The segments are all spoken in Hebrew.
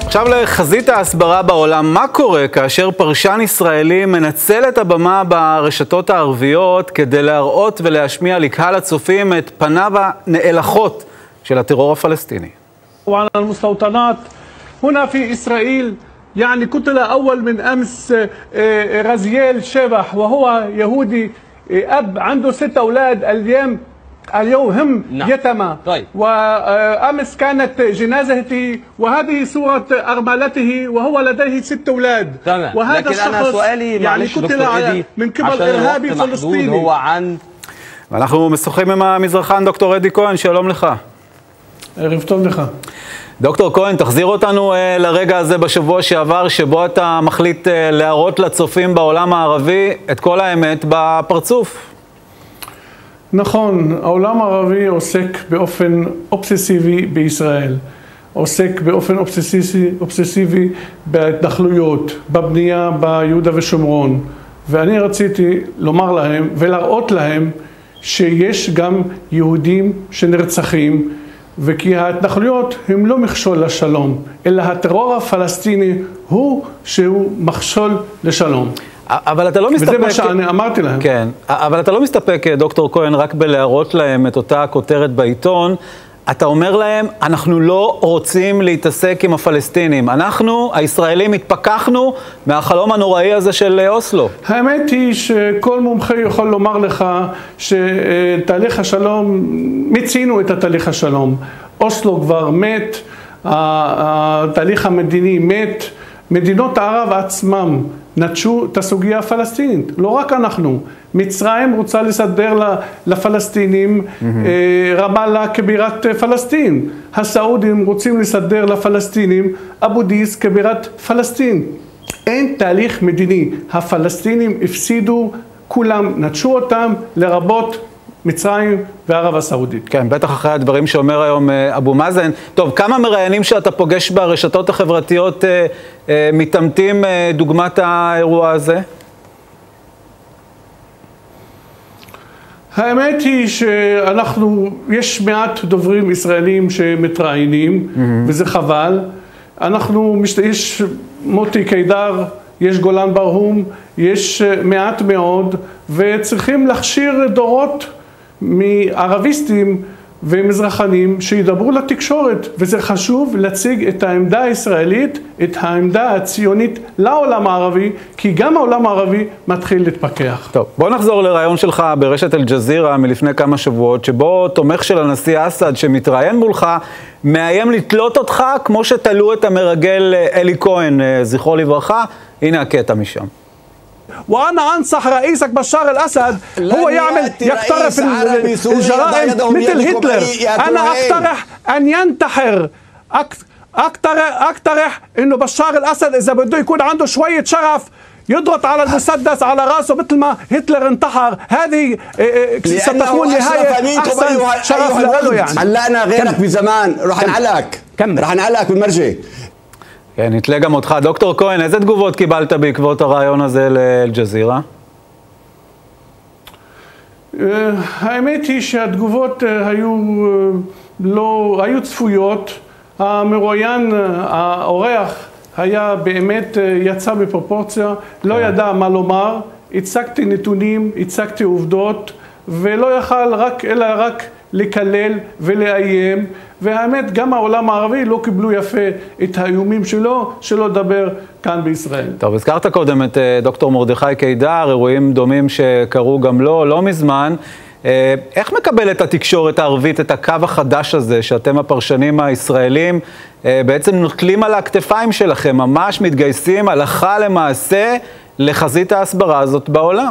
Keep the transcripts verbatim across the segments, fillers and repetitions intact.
עכשיו לחזית ההסברה בעולם, מה קורה כאשר פרשן ישראלי מנצל את הבמה ברשתות הערביות כדי להראות ולהשמיע לקהל הצופים את פניו הנאלחות של הטרור הפלסטיני? وعلى المستوطنات هنا في إسرائيل يعني قتل أول من أمس غزيال شبح وهو يهودي أب عنده ست أولاد اليوم اليوم هم نعم. يتامى طيب. وأمس كانت جنازته وهذه صورة أرملته وهو لديه ست أولاد تمام. وهذا لكن الشخص أنا سؤالي يعني قتل من قبل إرهابي فلسطيني. هو عن ואנחנו משוחחים עם המזרחן דוקטור אדי כהן, שלום לך. ערב טוב לך. דוקטור כהן, תחזיר אותנו uh, לרגע הזה בשבוע שעבר, שבו אתה מחליט uh, להראות לצופים בעולם הערבי את כל האמת בפרצוף. נכון, העולם הערבי עוסק באופן אובססיבי בישראל. עוסק באופן אובססיבי, אובססיבי בהתנחלויות, בבנייה ביהודה ושומרון. ואני רציתי לומר להם ולהראות להם שיש גם יהודים שנרצחים, וכי ההתנחלויות הם לא מכשול לשלום, אלא הטרור הפלסטיני הוא שהוא מכשול לשלום. אבל אתה לא מסתפק... וזה מה שאני אמרתי להם. כן, אבל אתה לא מסתפק, דוקטור כהן, רק בלהראות להם את אותה כותרת בעיתון. אתה אומר להם, אנחנו לא רוצים להתעסק עם הפלסטינים. אנחנו, הישראלים, התפכחנו מהחלום הנוראי הזה של אוסלו. האמת היא שכל מומחה יכול לומר לך שתהליך השלום, מצינו את התהליך השלום. אוסלו כבר מת, התהליך המדיני מת, מדינות הערב עצמם נטשו את הסוגיה הפלסטינית, לא רק אנחנו. מצרים רוצה לסדר לפלסטינים רמאללה כבירת פלסטין. הסעודים רוצים לסדר לפלסטינים אבו דיס כבירת פלסטין. אין תהליך מדיני. הפלסטינים הפסידו, כולם נטשו אותם, לרבות מצרים וערב הסעודית. כן, בטח אחרי הדברים שאומר היום אבו מאזן. טוב, כמה מראיינים שאתה פוגש ברשתות החברתיות אה, אה, מתעמתים אה, דוגמת האירוע הזה? האמת היא שאנחנו, יש מעט דוברים ישראלים שמתראיינים, mm-hmm. וזה חבל. אנחנו, יש מוטי קידר, יש גולן ברהום, יש מעט מאוד, וצריכים להכשיר דורות מערביסטים ומזרחנים שידברו לתקשורת, וזה חשוב להציג את העמדה הישראלית, את העמדה הציונית לעולם הערבי, כי גם העולם הערבי מתחיל להתפכח. טוב, בוא נחזור לרעיון שלך ברשת אל-ג'זירה מלפני כמה שבועות, שבו תומך של הנשיא אסד שמתראיין מולך, מאיים לתלות אותך כמו שתלו את המרגל אלי כהן, זכרו לברכה. הנה הקטע משם. وأنا أنصح رئيسك بشار الأسد هو يعمل يقترف الجرائم مثل هتلر. أنا أقترح أن ينتحر. أقترح أقترح إنه بشار الأسد إذا بده يكون عنده شوية شرف يضغط على المسدس على راسه مثل ما هتلر انتحر. هذه ستكون نهاية أحسن شرف له. يعني علقنا غيرك بزمان رح نعلقك رح نعلقك بالمرجع. כן, נתלה גם אותך. דוקטור כהן, איזה תגובות קיבלת בעקבות הרעיון הזה לאל-ג'זירה? האמת היא שהתגובות היו לא, היו צפויות. המרואיין, האורח, היה באמת, יצא בפרופורציה, לא ידע מה לומר. הצגתי נתונים, הצגתי עובדות, ולא יכל רק, אלא רק לקלל ולאיים. והאמת, גם העולם הערבי לא קיבלו יפה את האיומים שלו, שלא לדבר כאן בישראל. טוב, הזכרת קודם את דוקטור מרדכי קידר, אירועים דומים שקרו גם לו, לא מזמן. איך מקבלת התקשורת הערבית את הקו החדש הזה, שאתם הפרשנים הישראלים בעצם נוטלים על הכתפיים שלכם, ממש מתגייסים הלכה למעשה לחזית ההסברה הזאת בעולם?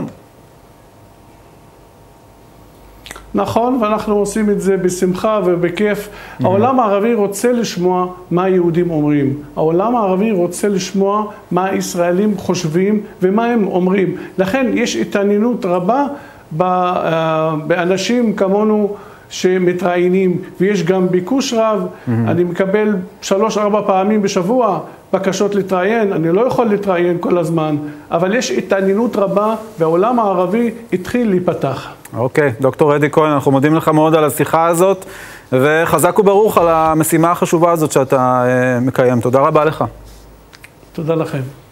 נכון, ואנחנו עושים את זה בשמחה ובכיף. Mm-hmm. העולם הערבי רוצה לשמוע מה היהודים אומרים. העולם הערבי רוצה לשמוע מה הישראלים חושבים ומה הם אומרים. לכן יש התעניינות רבה באנשים כמונו שמתראיינים, ויש גם ביקוש רב. Mm-hmm. אני מקבל שלוש ארבע פעמים בשבוע בקשות להתראיין. אני לא יכול להתראיין כל הזמן, אבל יש התעניינות רבה והעולם הערבי התחיל להיפתח. אוקיי, דוקטור אדי כהן, אנחנו מודים לך מאוד על השיחה הזאת. וחזק וברוך על המשימה החשובה הזאת שאתה מקיים. תודה רבה לך. תודה לכם.